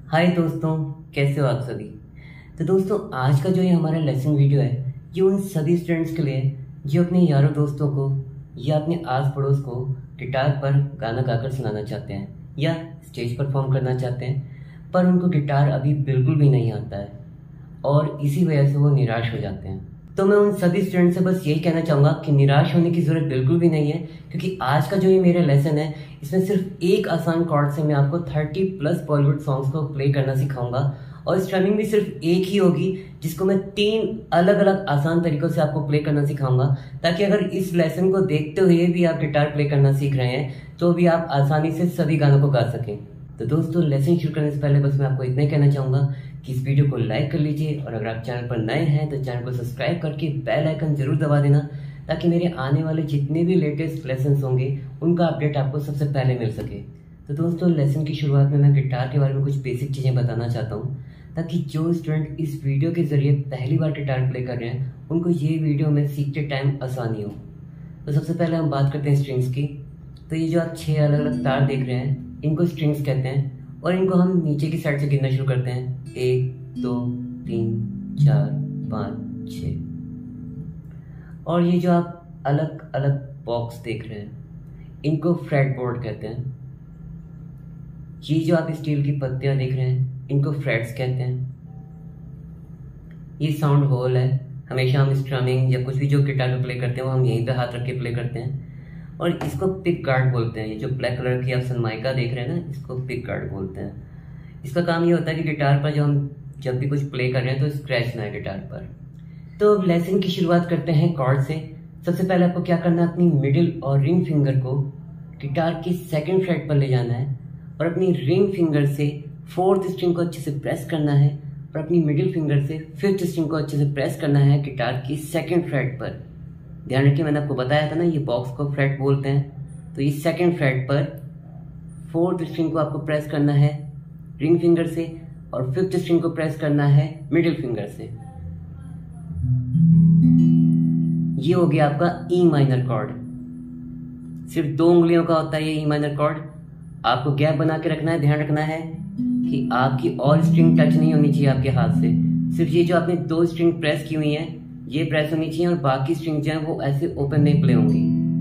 हाय दोस्तों, कैसे हो आप सभी। तो दोस्तों, आज का जो ये हमारा लेसन वीडियो है ये उन सभी स्टूडेंट्स के लिए जो अपने यारों दोस्तों को या अपने आस पड़ोस को गिटार पर गाना गाकर सुनाना चाहते हैं या स्टेज परफॉर्म करना चाहते हैं, पर उनको गिटार अभी बिल्कुल भी नहीं आता है और इसी वजह से वो निराश हो जाते हैं। तो मैं उन सभी स्टूडेंट से बस यही कहना चाहूँगा कि निराश होने की ज़रूरत बिल्कुल भी नहीं है, क्योंकि आज का जो ये मेरा लेसन है इसमें सिर्फ एक आसान कॉर्ड से मैं आपको 30+ बॉलीवुड सॉन्ग्स को प्ले करना सिखाऊंगा और स्ट्रमिंग भी सिर्फ एक ही होगी जिसको मैं 3 अलग अलग आसान तरीकों से आपको प्ले करना सिखाऊंगा, ताकि अगर इस लेसन को देखते हुए भी आप गिटार प्ले करना सीख रहे हैं तो भी आप आसानी से सभी गानों को गा सकें। तो दोस्तों, लेसन शुरू करने से पहले बस मैं आपको इतना ही कहना चाहूँगा कि इस वीडियो को लाइक कर लीजिए और अगर आप चैनल पर नए हैं तो चैनल को सब्सक्राइब करके बेल आइकन जरूर दबा देना, ताकि मेरे आने वाले जितने भी लेटेस्ट लेसन्स होंगे उनका अपडेट आपको सबसे पहले मिल सके। तो दोस्तों, लेसन की शुरुआत में मैं गिटार के बारे में कुछ बेसिक चीज़ें बताना चाहता हूँ, ताकि जो स्टूडेंट इस वीडियो के जरिए पहली बार गिटार प्ले कर रहे हैं उनको ये वीडियो में सीखते टाइम आसानी हो। तो सबसे पहले हम बात करते हैं स्ट्रिंग्स की। तो ये जो आप 6 अलग अलग तार देख रहे हैं इनको स्ट्रिंग्स कहते हैं और इनको हम नीचे की साइड से गिनना शुरू करते हैं। 1 2 3 4 5 6। और ये जो आप अलग अलग बॉक्स देख रहे हैं इनको फ्रेटबोर्ड कहते हैं। ये जो आप स्टील की पत्तियां देख रहे हैं इनको फ्रेट्स कहते हैं। ये साउंड होल है, हमेशा हम स्ट्रमिंग या कुछ भी जो गिटार पे प्ले करते हैं वो हम यहीं पे हाथ रख के प्ले करते हैं और इसको पिक गार्ड बोलते हैं। ये जो ब्लैक कलर की आप सनमाइका देख रहे हैं ना, इसको पिक गार्ड बोलते हैं। इसका काम ये होता है कि गिटार पर जब भी कुछ प्ले कर रहे हैं तो स्क्रैच ना है गिटार पर। तो अब लेसन की शुरुआत करते हैं कॉर्ड से। सबसे पहले आपको क्या करना है, अपनी मिडिल और रिंग फिंगर को गिटार की 2nd फ्रेट पर ले जाना है और अपनी रिंग फिंगर से 4th स्ट्रिंग को अच्छे से प्रेस करना है और अपनी मिडिल फिंगर से 5th स्ट्रिंग को अच्छे से प्रेस करना है गिटार की 2nd फ्रेट पर। ध्यान रखिए, मैंने आपको बताया था ना ये बॉक्स को फ्रेट बोलते हैं। तो ये 2nd फ्रेट पर 4th स्ट्रिंग को आपको प्रेस करना है रिंग फिंगर से और 5th स्ट्रिंग को प्रेस करना है मिडिल फिंगर से। ये हो गया आपका ई माइनर कॉर्ड। सिर्फ 2 उंगलियों का होता है ये ई माइनर कॉर्ड। आपको गैप बना के रखना है, ध्यान रखना है कि आपकी और स्ट्रिंग टच नहीं होनी चाहिए आपके हाथ से। सिर्फ ये जो आपने 2 स्ट्रिंग प्रेस की हुई हैं ये प्रेस होनी चाहिए और बाकी स्ट्रिंग जो है वो ऐसे ओपन नहीं प्ले होंगी।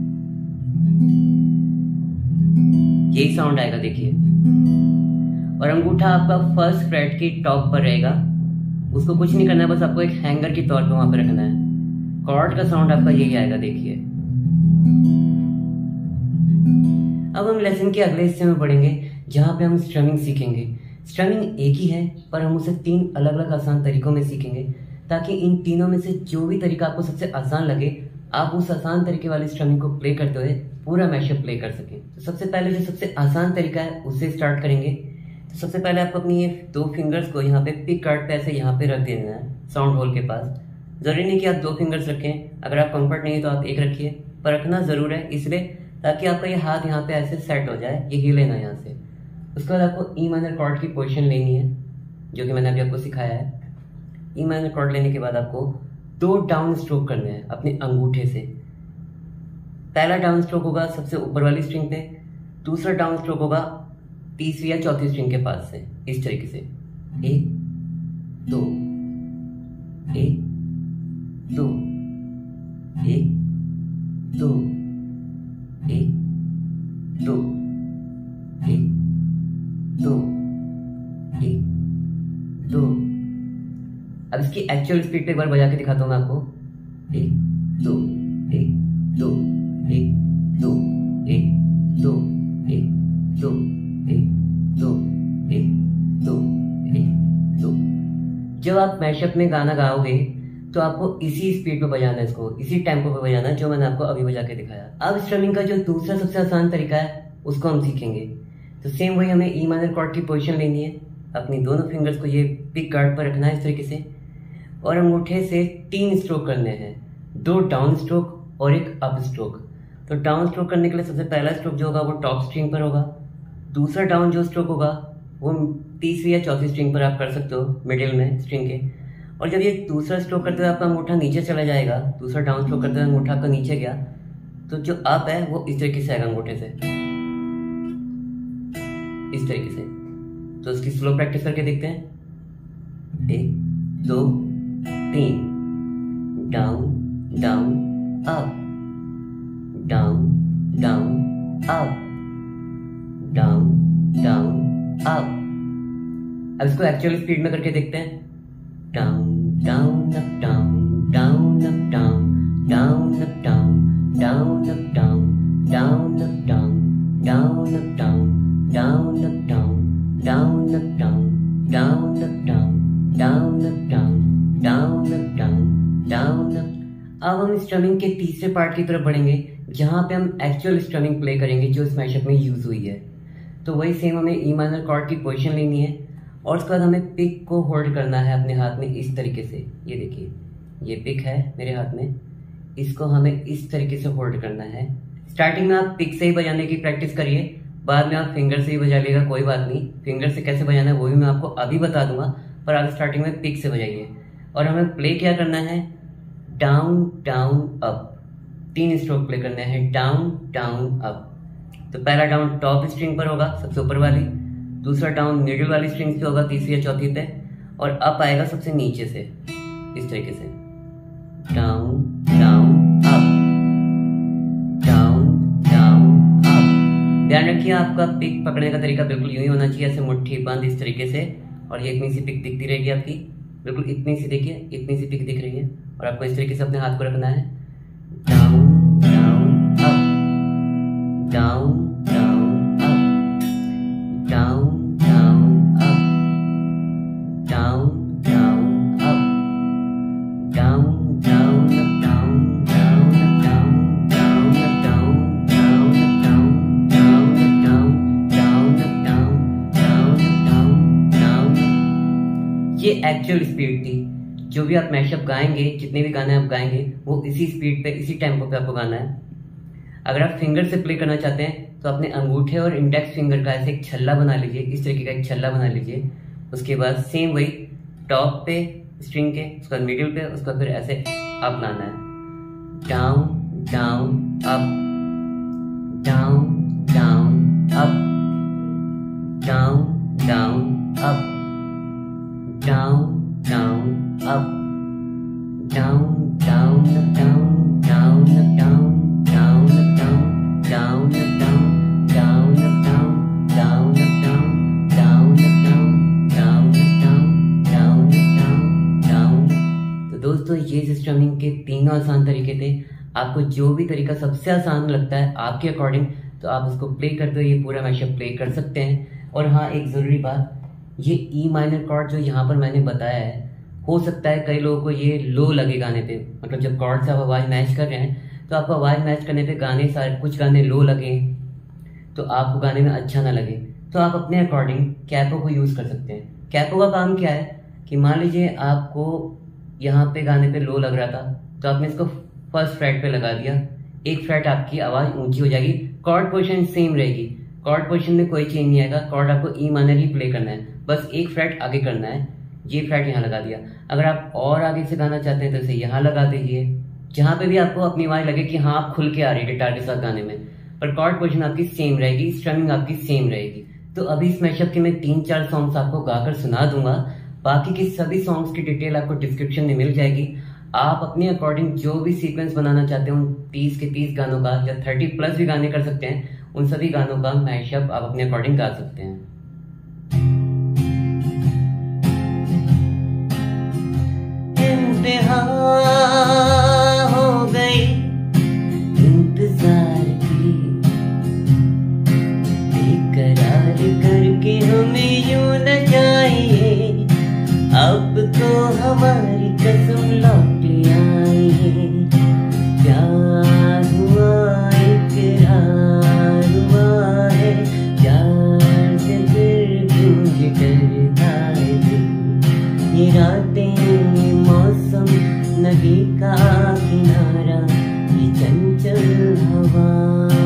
यही साउंड आएगा, देखिए। और अंगूठा आपका 1st फ्रेट की टॉप पर रहेगा। उसको कुछ नहीं करना है, बस आपको एक हैंगर के तौर पे वहां पर रखना है। कॉर्ड का साउंड आपका यही आएगा, देखिए। अब हम लेसन के अगले हिस्से में बढ़ेंगे जहां पे हम स्ट्रमिंग सीखेंगे। स्ट्रमिंग एक ही है पर हम उसे 3 अलग अलग आसान तरीकों में सीखेंगे, ताकि इन तीनों में से जो भी तरीका आपको सबसे आसान लगे आप उस आसान तरीके वाली स्ट्रमिंग को प्ले करते हुए पूरा मैशअप प्ले कर सकें। तो सबसे पहले जो सबसे आसान तरीका है उससे स्टार्ट करेंगे। तो सबसे पहले आपको अपनी ये 2 फिंगर्स को यहाँ पे पिक कार्ड पे ऐसे यहाँ पे रख देना है साउंड होल के पास। जरूरी नहीं कि आप 2 फिंगर्स रखें, अगर आप कंफर्ट नहीं है तो आप एक रखिए, पर रखना जरूर है इसलिए ताकि आपका ये हाथ यहाँ पे ऐसे सेट हो जाए, ये हिले ना यहाँ से। उसके बाद आपको ई माइनर कॉर्ड की पोजीशन लेनी है जो कि मैंने अभी आपको सिखाया है। ई माइनर कॉर्ड लेने के बाद आपको 2 डाउन स्ट्रोक करने हैं अपने अंगूठे से। पहला डाउन स्ट्रोक होगा सबसे ऊपर वाली स्ट्रिंग पे, दूसरा डाउन स्ट्रोक होगा 3री या 4थी स्ट्रिंग के पास से, इस तरीके से 1 2 1 2 1 2 1 2 1 2 1 2। अब इसकी एक्चुअल स्पीड पे एक बार बजा के दिखाता हूँ मैं आपको। 1 2 1 2 1 2 1 2 1 2 1 2 1 2 1 2। जब आप मैशअप में गाना गाओगे तो आपको इसी स्पीड पे बजाना है, इसको इसी टेम्पो पे बजाना है जो मैंने आपको अभी बजा के दिखाया। अब स्ट्रमिंग का जो दूसरा सबसे आसान तरीका है उसको हम सीखेंगे। तो सेम वही, हमें ई माइनर कॉर्ड की पोजीशन लेनी है, अपनी दोनों फिंगर्स को ये पिक गार्ड पर रखना है इस तरीके से और अंगूठे से 3 स्ट्रोक करने हैं, 2 डाउन स्ट्रोक और 1 अप स्ट्रोक। तो डाउन स्ट्रोक करने के लिए सबसे पहला स्ट्रोक जो होगा वो टॉप स्ट्रिंग पर होगा, दूसरा डाउन जो स्ट्रोक होगा वो 3री या 4थी स्ट्रिंग पर आप कर सकते हो मिडिल में स्ट्रिंग के। और जब ये दूसरा स्ट्रोक करते हुए आपका अंगूठा नीचे चला जाएगा, दूसरा डाउन स्ट्रोक करते हुए अंगूठा आपका नीचे गया, तो जो अप है वो इस तरीके से आएगा अंगूठे से, इस तरीके से। तो उसकी स्लो प्रैक्टिस करके देखते हैं। 1 2 3, down down up, down down up, down down up. अब इसको एक्चुअल स्पीड में करके देखते हैं। Down down up down, down up down, down up down, down up down, down up down, down up down, down up down, down up down, down up down, down up down, down up down, down up. अब हम strumming के तीसरे part की तरफ बढ़ेंगे, जहां पे हम एक्चुअल स्ट्रमिंग प्ले करेंगे जो इस मैशअप में यूज हुई है। तो वही सेम हमें ई माइनर कॉर्ड की पोजीशन लेनी है और उसके बाद हमें पिक को होल्ड करना है अपने हाथ में इस तरीके से। ये देखिए, ये पिक है मेरे हाथ में, इसको हमें इस तरीके से होल्ड करना है। स्टार्टिंग में आप पिक से ही बजाने की प्रैक्टिस करिए, बाद में आप फिंगर से ही बजा लिएगा, कोई बात नहीं। फिंगर से कैसे बजाना है वो भी मैं आपको अभी बता दूंगा, पर आप स्टार्टिंग में पिक से बजाइए। और हमें प्ले क्या करना है, down down up, 3 stroke play करने हैं, डाउन डाउन अप। तो पहला डाउन टॉप स्ट्रिंग पर होगा, सबसे ऊपर वाली, दूसरा डाउन मिडिल वाली स्ट्रिंग पे होगा, तीसरी या चौथी पे, और अप आएगा सबसे नीचे से इस तरीके से, down down up, down down up. ध्यान रखिए आपका पिक पकड़ने का तरीका बिल्कुल यूं ही होना चाहिए, ऐसे मुट्ठी बंद इस तरीके से, और ये इतनी सी पिक दिखती रहेगी आपकी, बिल्कुल इतनी सी, देखिए इतनी सी पिक दिख रही है, और आपको इस तरीके से अपने हाथ को रखना है, down down up, down down up, down down up, down down up, down down up down, down up down, down up down, down up down, down up down, down up down, down up down, down. Up actual speed थी। जो भी आप mashup गाएंगे, जितने भी गाने आप गाएंगे, वो इसी स्पीड पे, इसी टेम्पो पे आपको गाना है। अगर आप फिंगर से प्ले करना चाहते हैं तो अपने अंगूठे और इंडेक्स फिंगर का ऐसे एक छल्ला बना लीजिए, इस तरीके का एक छल्ला बना लीजिए। उसके बाद सेम वही टॉप पे स्ट्रिंग के, उसका मिडिल पे, उसका फिर ऐसे अप लाना है, down down up, down down up, down down up, down down up, down down up down, down up down, down up down, down up down, down up down, down up down, down up down, down up down, down up down, डाउन। तो दोस्तों ये strumming के तीनों आसान तरीके थे। आपको जो भी तरीका सबसे आसान लगता है आपके अकॉर्डिंग, तो आप उसको प्ले करते हो, ये पूरा मैशअप प्ले कर सकते हैं। और हाँ, एक जरूरी बात, ये ई माइनर कॉर्ड जो यहाँ पर मैंने बताया है, हो सकता है कई लोगों को ये लो लगे गाने पे, मतलब जब कॉर्ड से आप आवाज मैच कर रहे हैं तो आपको आवाज मैच करने पे गाने सारे, कुछ गाने लो लगे तो आपको गाने में अच्छा ना लगे, तो आप अपने अकॉर्डिंग कैपो को यूज कर सकते हैं। कैपो का काम क्या है कि मान लीजिए आपको यहाँ पे गाने पे लो लग रहा था, तो आपने इसको फर्स्ट फ्रेट पे लगा दिया, एक फ्रेट आपकी आवाज ऊंची हो जाएगी, कॉर्ड पोजीशन सेम रहेगी, कॉर्ड पोजीशन में कोई चेंज नहीं आएगा, कॉर्ड आपको ई माइनर ही प्ले करना है, बस एक फ्रेट आगे करना है, ये फ्रेट यहाँ लगा दिया। अगर आप और आगे से गाना चाहते हैं तो इसे यहाँ लगा दीजिए, जहां पे भी आपको अपनी आवाज लगे कि हाँ आप खुल के आ रही है गिटार के साथ गाने में, पर कॉर्ड पोजीशन आपकी सेम रहेगी, स्ट्रमिंग आपकी सेम रहेगी। तो अभी इस मैशअप के मैं 3-4 सॉन्ग्स आपको गाकर सुना दूंगा, बाकी के सभी सॉन्ग्स की डिटेल आपको डिस्क्रिप्शन में मिल जाएगी। आप अपने अकॉर्डिंग जो भी सीक्वेंस बनाना चाहते हैं, उन 30 के 30 गानों का या 30+ भी गाने कर सकते हैं, उन सभी गानों का मैशअप आप अपने अकॉर्डिंग गा सकते हैं। हो गई इंतजार की, बेकरार करके हमें यूं न जाइए, अब तो हमारी कसम लौट आई है, प्यार हुआ इकरार हुआ है, प्यार से फिर क्यों डरता है दिल, ये रातें ये मौसम नदी का किनारा, ये चंचल हवा